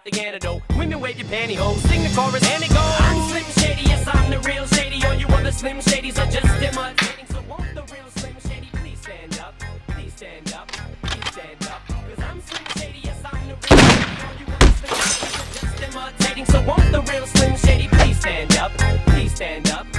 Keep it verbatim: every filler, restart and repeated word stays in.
the antidote. Women wave your pantyhose, sing the chorus and it goes. I'm Slim Shady, yes I'm the real Shady. All you other Slim Shadys are just imitating. So won't the real Slim Shady please stand up? Please stand up, please stand up. Cause I'm Slim Shady, yes I'm the real Shady. All you other Slim Shadys are just imitating. So won't the real Slim Shady please stand up? Please stand up.